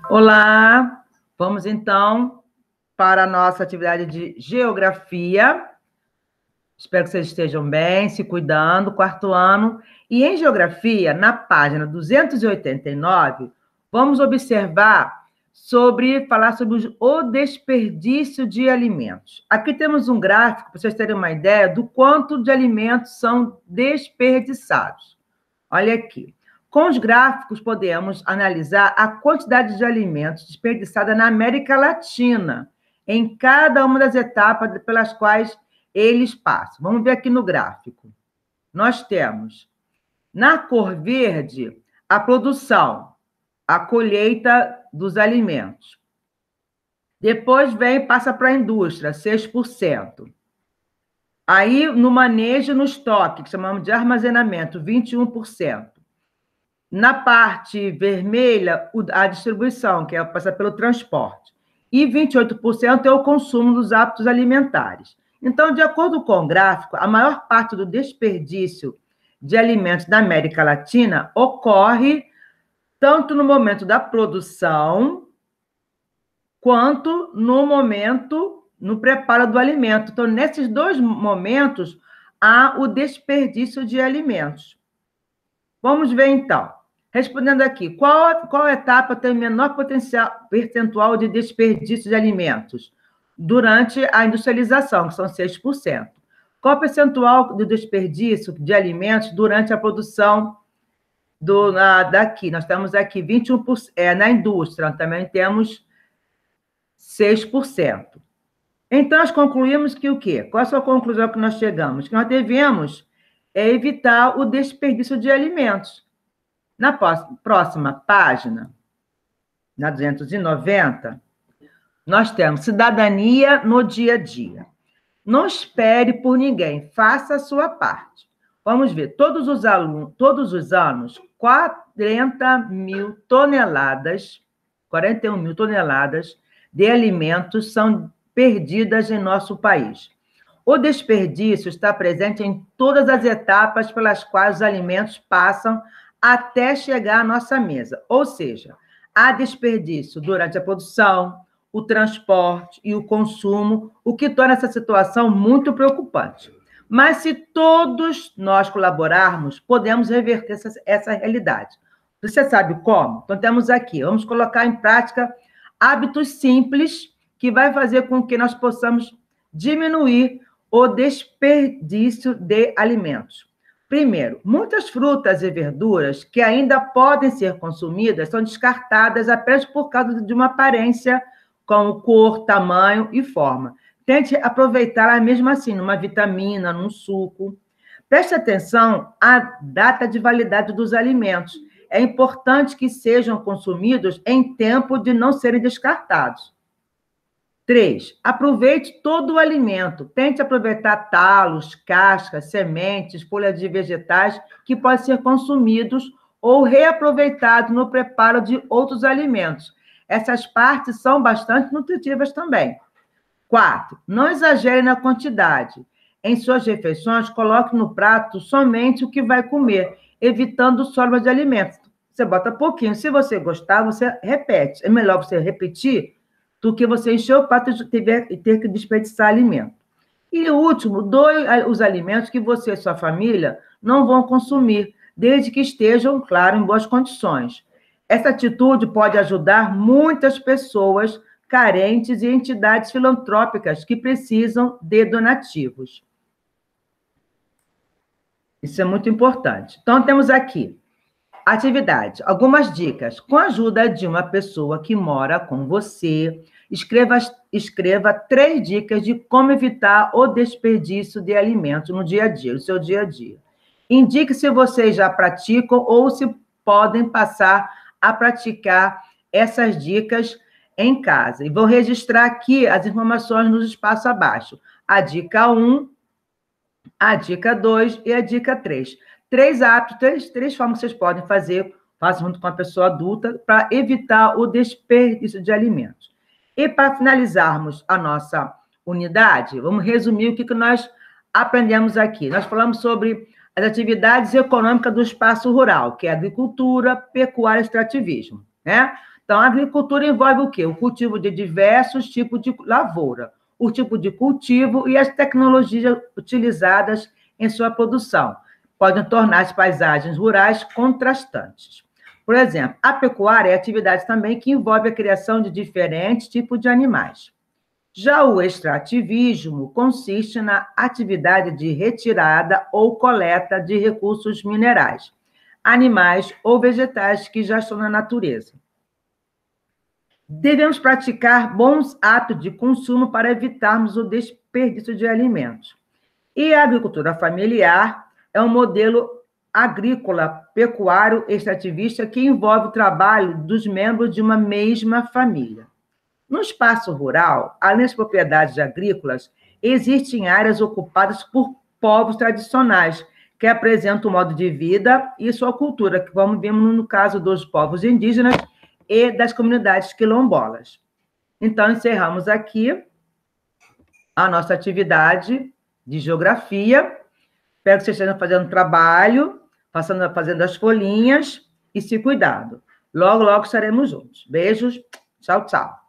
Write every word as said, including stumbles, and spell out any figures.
Olá, vamos então para a nossa atividade de geografia. Espero que vocês estejam bem, se cuidando, quarto ano. E em geografia, na página duzentos e oitenta e nove, vamos observar sobre, falar sobre o desperdício de alimentos. Aqui temos um gráfico para vocês terem uma ideia do quanto de alimentos são desperdiçados. Olha aqui. Com os gráficos, podemos analisar a quantidade de alimentos desperdiçada na América Latina, em cada uma das etapas pelas quais eles passam. Vamos ver aqui no gráfico. Nós temos, na cor verde, a produção, a colheita dos alimentos. Depois vem, passa para a indústria, seis por cento. Aí, no manejo, no estoque, que chamamos de armazenamento, vinte e um por cento. Na parte vermelha, a distribuição, que é passar pelo transporte. E vinte e oito por cento é o consumo dos hábitos alimentares. Então, de acordo com o gráfico, a maior parte do desperdício de alimentos da América Latina ocorre tanto no momento da produção, quanto no momento, no preparo do alimento. Então, nesses dois momentos, há o desperdício de alimentos. Vamos ver, então. Respondendo aqui, qual, qual etapa tem menor potencial, percentual de desperdício de alimentos? Durante a industrialização, que são seis por cento. Qual o percentual do desperdício de alimentos durante a produção do, na, daqui? Nós temos aqui vinte e um por cento, é, na indústria, também temos seis por cento. Então, nós concluímos que o quê? Qual é a conclusão que nós chegamos? Que nós devemos é, evitar o desperdício de alimentos. Na próxima página, na duzentos e noventa, nós temos cidadania no dia a dia. Não espere por ninguém, faça a sua parte. Vamos ver, todos os alunos, todos os anos, quarenta mil toneladas, quarenta e um mil toneladas de alimentos são perdidas em nosso país. O desperdício está presente em todas as etapas pelas quais os alimentos passam até chegar à nossa mesa. Ou seja, há desperdício durante a produção, o transporte e o consumo, o que torna essa situação muito preocupante. Mas se todos nós colaborarmos, podemos reverter essa, essa realidade. Você sabe como? Então, temos aqui, vamos colocar em prática hábitos simples que vai fazer com que nós possamos diminuir o desperdício de alimentos. Primeiro, muitas frutas e verduras que ainda podem ser consumidas são descartadas apenas por causa de uma aparência como cor, tamanho e forma. Tente aproveitar mesmo assim, numa vitamina, num suco. Preste atenção à data de validade dos alimentos. É importante que sejam consumidos em tempo de não serem descartados. Três, aproveite todo o alimento. Tente aproveitar talos, cascas, sementes, folhas de vegetais que podem ser consumidos ou reaproveitados no preparo de outros alimentos. Essas partes são bastante nutritivas também. Quatro, não exagere na quantidade. Em suas refeições, coloque no prato somente o que vai comer, evitando sobras de alimentos. Você bota pouquinho. Se você gostar, você repete. É melhor você repetir do que você encher o prato e ter, ter que desperdiçar alimento. E o último, doe os alimentos que você e sua família não vão consumir, desde que estejam, claro, em boas condições. Essa atitude pode ajudar muitas pessoas carentes e entidades filantrópicas que precisam de donativos. Isso é muito importante. Então, temos aqui atividade, algumas dicas. Com a ajuda de uma pessoa que mora com você, escreva, escreva três dicas de como evitar o desperdício de alimentos no dia a dia, no seu dia a dia. Indique se vocês já praticam ou se podem passar a praticar essas dicas em casa. E vou registrar aqui as informações nos espaços abaixo. A dica um, a dica dois e a dica três. Três hábitos, três, três formas que vocês podem fazer, façam junto com a pessoa adulta, para evitar o desperdício de alimentos. E para finalizarmos a nossa unidade, vamos resumir o que, que nós aprendemos aqui. Nós falamos sobre as atividades econômicas do espaço rural, que é agricultura, pecuária e extrativismo, né? Então, a agricultura envolve o quê? O cultivo de diversos tipos de lavoura, o tipo de cultivo e as tecnologias utilizadas em sua produção. Podem tornar as paisagens rurais contrastantes. Por exemplo, a pecuária é atividade também que envolve a criação de diferentes tipos de animais. Já o extrativismo consiste na atividade de retirada ou coleta de recursos minerais, animais ou vegetais que já estão na natureza. Devemos praticar bons hábitos de consumo para evitarmos o desperdício de alimentos. E a agricultura familiar é um modelo agrícola, pecuário, extrativista que envolve o trabalho dos membros de uma mesma família. No espaço rural, além das propriedades agrícolas, existem áreas ocupadas por povos tradicionais, que apresentam o modo de vida e sua cultura, que vamos ver no caso dos povos indígenas e das comunidades quilombolas. Então, encerramos aqui a nossa atividade de geografia. Espero que vocês estejam fazendo trabalho, passando, fazendo as folhinhas e se cuidado. Logo, logo estaremos juntos. Beijos, tchau, tchau.